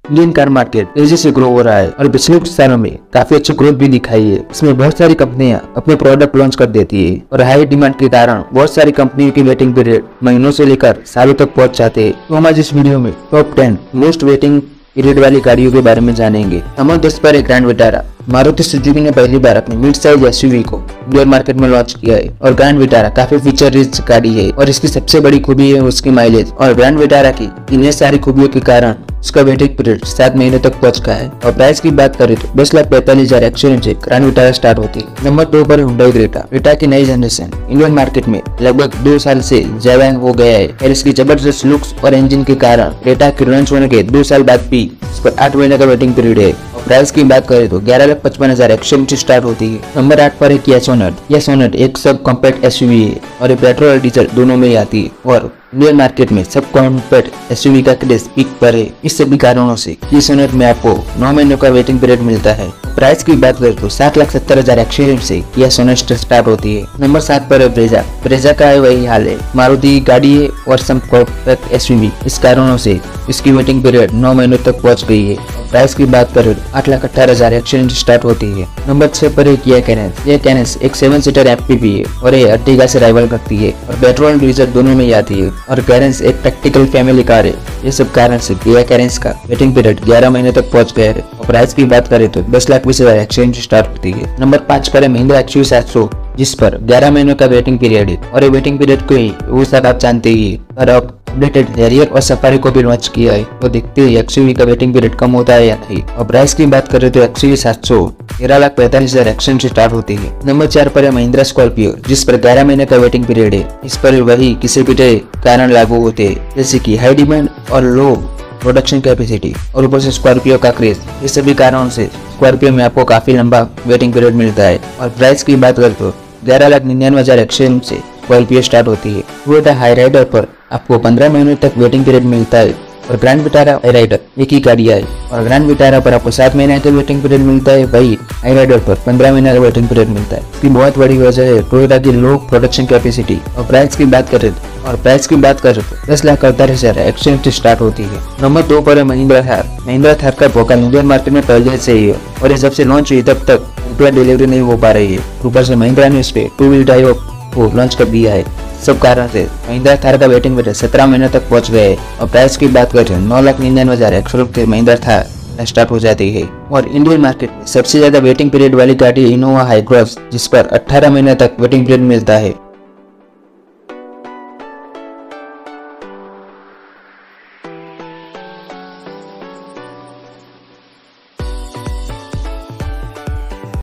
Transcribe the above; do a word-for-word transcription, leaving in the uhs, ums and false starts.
Indian car market तेजी से grow हो रहा है और पिछले कुछ सालों में काफी अच्छी ग्रोथ भी दिखाई है। इसमें बहुत सारी कंपनियां अपने प्रोडक्ट लॉन्च कर देती है और हाई डिमांड के कारण बहुत सारी कंपनियों की वेटिंग पीरियड महीनों से लेकर सालों तक पहुंच जाते हैं। तो हम आज इस वीडियो में top ten most waiting period वाली गाड़ियों के बारे में जानेंगे। नंबर दस पर है ग्रैंड विटारा। मारुति सुजुकी ने पहली बार अपनी मिड साइज एसयूवी को इंडियन मार्केट में लॉन्च किया है और ग्रैंड विटारा काफी फीचर रिच गाड़ी है और इसकी सबसे बड़ी खूबी है उसकी माइलेज। और ग्रैंड विटारा की इन्हें सारी खूबियों के कारण उसका वेटिंग पीरियड सात महीने तक पहुंच गया है। और प्राइस की बात करें तो दस लाख पैंतालीस हजार एक्सचेंज से ग्रैंड विटारा स्टार्ट होती है। नंबर दो पर हुंडई क्रेटा। क्रेटा की नई जनरेशन इंडियन मार्केट में लगभग दो साल से ज्यादा हो गया है और इसकी जबरदस्त लुक्स और इंजन के कारण क्रेटा के लॉन्च होने के दो साल बाद भी इस पर आठ महीने का वेटिंग पीरियड है। प्राइस की बात करें तो ग्यारह लाख पचपन हजार एक्सचेंज से स्टार्ट होती है। नंबर आठ पर है किया सोनेट। यह सोनेट एक सब कॉम्पैक्ट एसयूवी है और ये पेट्रोल और डीजल दोनों में ही आती है और इंडियन मार्केट में सब कॉम्पैक्ट एसयूवी का क्रेज पीक पर है। इस सभी कारणों से किया सोनेट में आपको नौ महीनों का वेटिंग पीरियड मिलता है। प्राइस की बात करें तो सात लाख सत्तर हजार एक्सचेंज से किया सोनेट स्टार्ट होती है। नंबर सात पर है ब्रेजा। ब्रेजा का है वही हाल है, मारुति गाड़ी है और सब कॉम्पैक्ट एसयूवी, इस कारणों से इसकी वेटिंग पीरियड नौ महीनों तक पहुंच गई है। प्राइस की बात करें आठ लाख अठारह हजार एक्सचेंज स्टार्ट होती है। नंबर छह पर है किया कैरेंस। यह कैरेंस एक सेवन सीटर एमपीवी है और ये अर्टिगा से राइवल करती है और पेट्रोल डीजल दोनों में ही आती है और कैरेंस एक प्रैक्टिकल फैमिली कार है। ये सब कारण से किया कैरेंस का वेटिंग पीरियड ग्यारह महीने तक पहुंच गया है। और प्राइस की बात करें तो दस लाख बीस हजार एक्सचेंज स्टार्ट होती है। नंबर पाँच पर है महिंद्रा एक्सयूवी सात सौ, जिस पर ग्यारह महीनों का वेटिंग पीरियड है और ये वेटिंग पीरियड को ही वो सब आप जानते ही है और अब अपडेटेड हैरियर और सफारी को भी लॉन्च किया है तो देखते हैं एक्सयूवी का वेटिंग पीरियड कम होता है या नहीं। और प्राइस की बात करें तो एक्सयूवी सात सौ तेरह लाख पैंतालीस हजार एक्सचेंज से स्टार्ट होती है। नंबर चार पर है महिंद्रा स्कॉर्पियो, जिस पर ग्यारह महीने का वेटिंग पीरियड है। इस पर वही किसी भी कारण लागू होते हैं जैसे की हाई डिमांड और लो प्रोडक्शन कैपेसिटी और ऊपर से स्कॉर्पियो का क्रेज। इस सभी कारणों से स्कॉर्पियो में आपको काफी लंबा वेटिंग पीरियड मिलता है। और प्राइस की बात करें तो ग्यारह लाख निन्यानवे हजार एक्सचेंज से स्कॉर्पियो स्टार्ट होती है। टोयोटा हाई राइडर पर आपको पंद्रह महीनों तक वेटिंग पीरियड मिलता है और ग्रैंड विटारा हाई राइडर एक ही गाड़ी है और ग्रैंड विटारा पर आपको सात महीने का वेटिंग पीरियड मिलता है, वही हाई राइडर पर पंद्रह महीने का वेटिंग पीरियड मिलता है। इसकी बहुत बड़ी वजह है टोयोटा की लो प्रोडक्शन कैपेसिटी। और प्राइस की बात करें और प्राइस की बात करें तो दस लाख अड़तालीस हजार एक्सचेंज से स्टार्ट होती है। नंबर दो पर है महिंद्रा थार। महिंद्रा थार का भोकाल इंडियन मार्केट में पहले से ही है और ये जब से लॉन्च हुई तब तक पूरा डिलीवरी नहीं हो पा रही है। ऊपर से महिंद्रा ने इस पे टू व्हील ड्राइव को लॉन्च कर दिया है। सब कारण से महिंद्रा थार का वेटिंग पीरियड सत्रह महीने तक पहुंच गए और प्राइस की बात करें नौ लाख निन्यानवे हजार एक्सचेंज से महिंद्रा थार स्टार्ट हो जाती है। और इंडियन मार्केट में सबसे ज्यादा वेटिंग पीरियड वाली गाड़ी इनोवा हाई क्रॉस, जिस पर अठारह महीने तक वेटिंग पीरियड मिलता है।